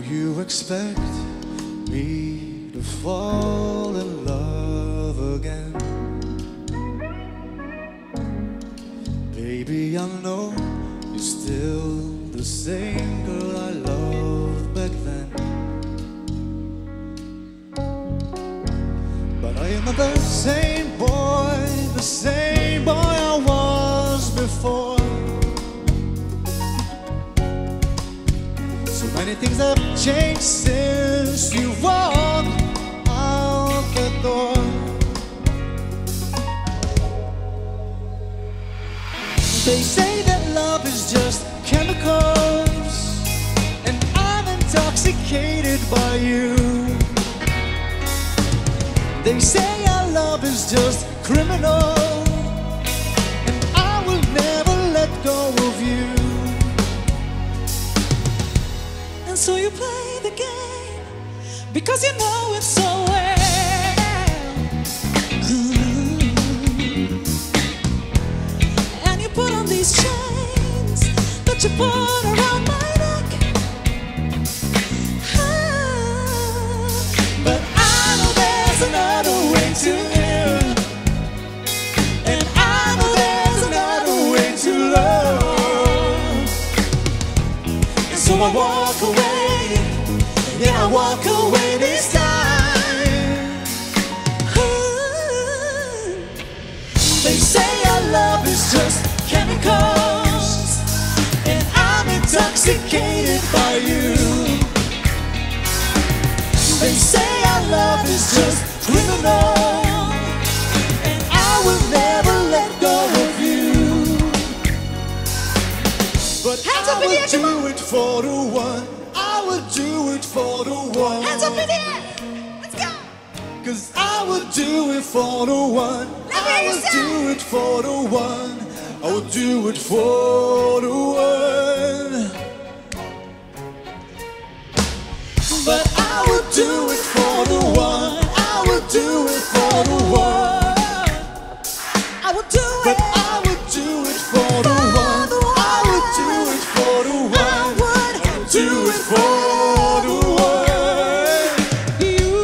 you expect me to fall in love again? Baby, I know you're still the same girl I loved back then, but I am the same boy I was before. So many things have changed since you walked out the door. They say that love is just chemicals, and I'm intoxicated by you. They say our love is just criminal, and I will never let go of you. And so you play the game because you know it so well. And you put on these chains that you put around my neck. But I know there's another way to live, and I know there's another way to love. And so I walk away, yeah, I walk away this time. They say our love is just chemicals, and I'm intoxicated by you. They say our love is just criminal, and I will never let go of you. But hands up in the air, do it for the one. I would do it for the one. Hands up in the air, let's go. 'Cause I would do it for the one. I would do it for the one. I would do it for the one. But I would do it for the one. I would do it for the one. I would do it. But I would do it for the one. I would do it for the one. I would do it for the one. You.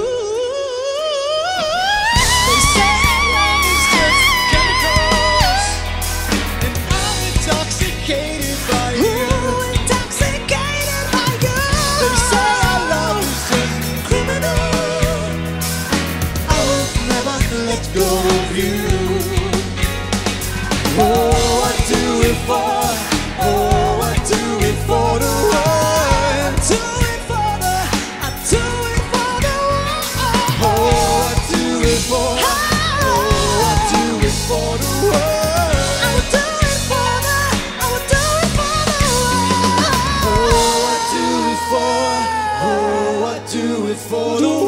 They say love is just chemicals, and I'm intoxicated by you. Intoxicated by you. They say our love is just criminal. I will never let go of you. Oh, I do it for. Oh, I do it for the one. I do it for the. I do it for the one. Oh, I do it for. Oh, I do it for the one. I would do it for the. I would do it for the one. Oh, I do it for. Oh, I do it for the one.